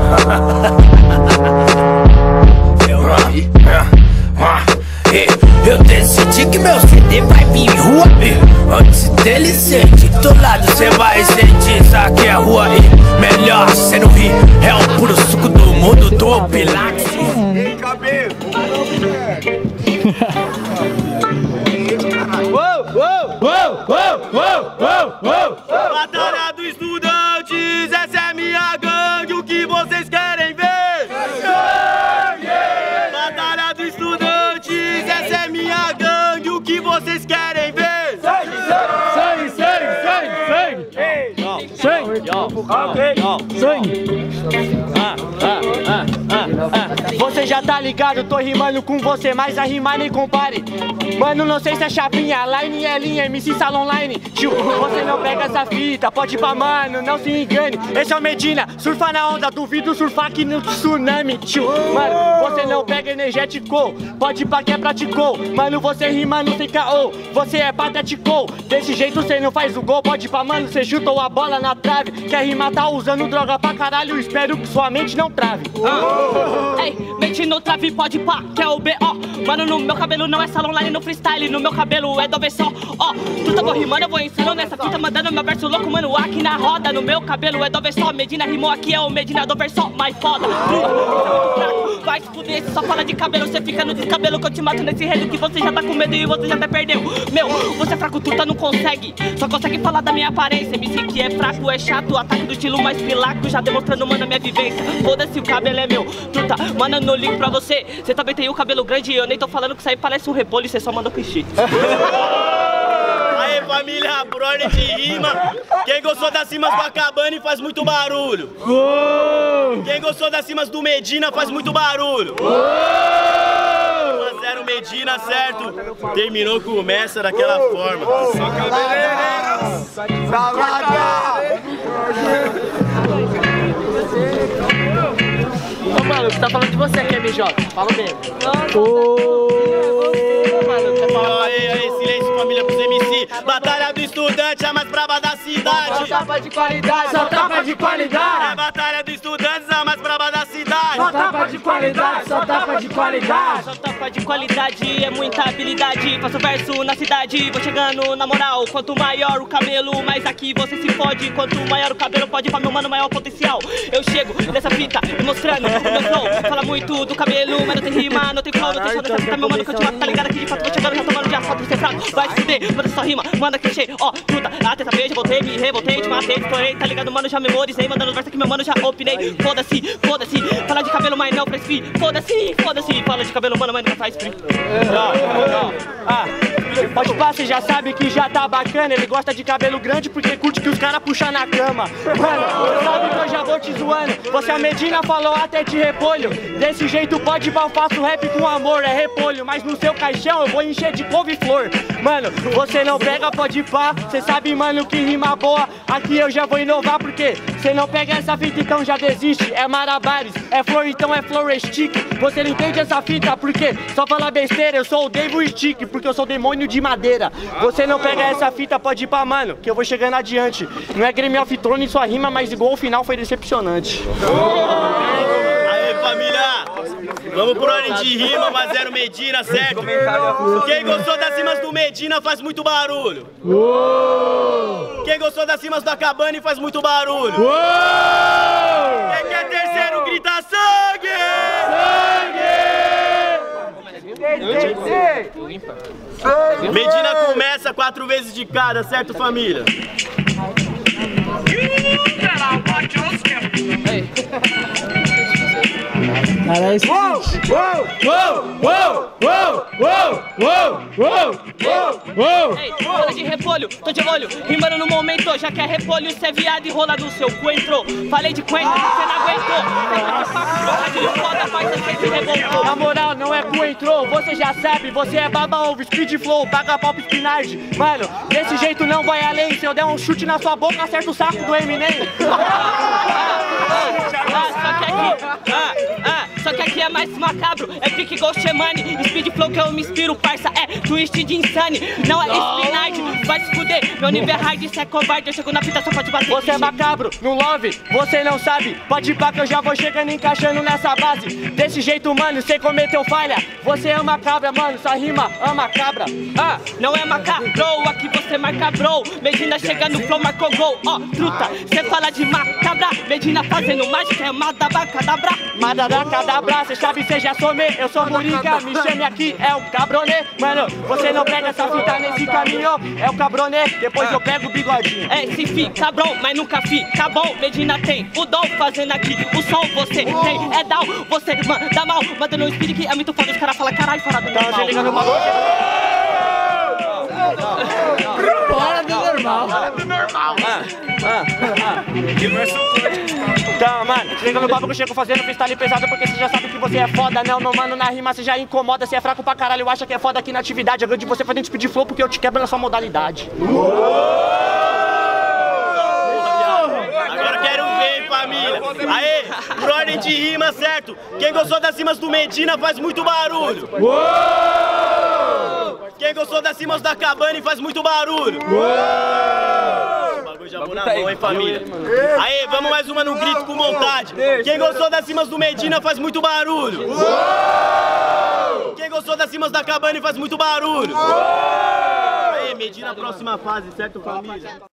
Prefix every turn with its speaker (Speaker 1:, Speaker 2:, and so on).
Speaker 1: Eu decidi que meu CD vai vir rua. Antes dele ser titulado, cê vai sentir, sabe que é rua. Melhor cê não rir, é o puro suco do mundo do Pilax. Ei, cabelo!
Speaker 2: Batalha dos estudantes, essa é minha gangue, o que vocês querem ver? Sangue! Batalha dos estudantes, essa é minha gangue, o que vocês querem ver? Sangue, sangue, sangue, sangue, sangue, sangue. Você já tá ligado, tô rimando com você, mas a rimar nem compare. Mano, não sei se é chapinha, line é linha, MC Salon Line. Tio, você não pega essa fita, pode ir pra mano, não se engane. Esse é o Medina, surfa na onda, duvido surfar aqui no tsunami. Tio, mano, você não pega energético, pode ir pra quem praticou. Mano, você rima não tem caô, você é patético. Desse jeito você não faz o gol, pode ir pra mano, você chutou a bola na trave. Quer rimar, tá usando droga pra caralho, espero que sua mente não trave.
Speaker 3: Ei, mente no trave, pode pá, que é o B.O. Mano, no meu cabelo não é Salon Line no freestyle, no meu cabelo é do só. Ó, tu tava rimando, eu vou ensinando nessa fita, mandando meu verso louco, mano, aqui na roda. No meu cabelo é do só, Medina rimou aqui, é o Medina do só, mais foda. Vai se fuder, se só fala de cabelo, você fica no descabelo, que eu te mato nesse redo que você já tá com medo e você já até perdeu. Meu, você é fraco, tu não consegue, só consegue falar da minha aparência. MC que é fraco, é chato, ataque do estilo mais pilaco, já demonstrando, mano, a minha vivência. Foda-se, o cabelo é meu, truta, mano, no link pra você. Você também tem o cabelo grande, eu nem tô falando que isso aí parece um repolho, você só mandou clichê.
Speaker 2: Aê, família, brother de rima. Quem gostou das rimas do Acabani faz muito barulho. Quem gostou das rimas do Medina faz muito barulho. 1-0 Medina, certo? Terminou com o Messa daquela forma. Só cabeleira.
Speaker 3: Ô, mano, você tá falando de você aqui, MJ. Fala mesmo.
Speaker 2: Aí, silêncio, família, pros MC. Batalha do estudante, a mais braba da cidade.
Speaker 3: Só tapa de qualidade, só tapa de qualidade.
Speaker 2: É a batalha dos estudantes, a mais braba da cidade.
Speaker 3: Só tapa de qualidade, só tapa de qualidade. Só tapa de qualidade, é muita habilidade. Faço verso na cidade, vou chegando na moral. Quanto maior o cabelo, mais aqui você se fode. Quanto maior o cabelo, pode ir pra meu mano, maior potencial. Eu chego nessa fita, mostrando o meu flow. Fala muito do cabelo, mas não tem rima, não tem flow. Não tem show nessa fita, meu mano, que eu te mato, tá ligado? Aqui de fato, vou chegando, já tomando de asfalto, você fraco. Vai se fuder, manda só rima, manda clichê. Ó, truta, a terça vez, já voltei, me revoltei, te matei, estourei, tá ligado, mano, já memorizei. Mandando verso aqui, meu mano, já opinei. Foda-se, foda-se, fala de cabelo, mas não faz free. Foda-se, foda-se, fala de cabelo, mano, mas não faz free. Pode pá, você já sabe que já tá bacana. Ele gosta de cabelo grande porque curte que os caras puxam na cama. Mano, você sabe que eu já vou te zoando. Você a Medina falou até de repolho. Desse jeito pode pá, eu faço rap com amor, é repolho. Mas no seu caixão eu vou encher de couve-flor. Mano, você não pega, pode pá. Você sabe, mano, que rima boa. Aqui eu já vou inovar porque você não pega essa fita, então já desiste. É Marabares, é flor, então é florestic. Você não entende essa fita porque só fala besteira. Eu sou o Devil Stick porque eu sou demônio de madeira. Você não pega essa fita, pode ir pra mano, que eu vou chegando adiante. Não é Game of Thrones sua rima, mas igual o final foi decepcionante.
Speaker 2: Aê, família! Vamos por ordem de rima, mas era o Medina, certo? Quem gostou das rimas do Medina faz muito barulho. Quem gostou das rimas do Acabani faz muito barulho. Quem quer terceiro grita sangue! Sangue! Medina começa 4 vezes de cada, certo, família?
Speaker 4: Cara, esse
Speaker 3: Ei, fala de repolho, tô de olho, rimando no momento, já que é repolho, cê é viado e rola no seu coentro. Falei de coentro, você não aguentou. Na moral, não é coentro, você já sabe, você é baba ovo, speed flow, paga pop spinard. Mano, desse jeito não vai além, se eu der um chute na sua boca, acerta o saco do Eminem. Só que aqui é
Speaker 4: mais macabro, é pique Ghost Money. Speed flow que eu me inspiro, parça, é twist de insane. Não é spinard, vai se fuder. Meu nível é hard, cê é covarde, eu chego na fita só pode bater.
Speaker 2: Você é macabro, no love, você não sabe. Pode ir pra que eu já vou chegando encaixando nessa base. Desse jeito, mano, cê cometeu falha. Você ama cabra, mano, sua rima ama cabra.
Speaker 4: Ah, não é macabro, aqui você marca bro. Medina chega no flow, marcou gol. Ó, truta, cê fala de macabra. Medina fazendo mágica, é madabacadabra.
Speaker 2: Madabacadabra, cê sabe, cê já some. Eu sou Murica, me chame aqui, é o cabronê. Mano, você não pega essa fita nesse caminho, é o cabronê, depois eu pego o bigodinho.
Speaker 4: É, se fica bom, mas nunca fica bom. Medina tem o dom fazendo aqui o som. Você tem, é down, você manda mal. Manda no speed que é muito foda, os caras falam caralho, fora do normal.
Speaker 2: Então, você liga no bagulho.
Speaker 3: Fora do normal.
Speaker 5: Fora do normal.
Speaker 2: Então, mano, liga no bagulho que eu chego fazendo freestyle pesado, porque você já sabe que você é foda, não, meu mano, na rima você já incomoda, você é fraco pra caralho, acha que é foda aqui na atividade, eu ganho de você fazendo speed flow porque eu te quebro na sua modalidade.
Speaker 6: Agora quero ver, família. Aê, por ordem de rima, certo? Quem gostou das rimas do Medina faz muito barulho. Quem gostou das rimas da Cabane faz muito barulho. O bagulho já vou na mão, hein, família? Aê, vamos mais uma no grito com vontade. Quem gostou das rimas do Medina faz muito barulho. Quem gostou das rimas da Cabane faz muito barulho. Aê, Medina, próxima fase, certo, família?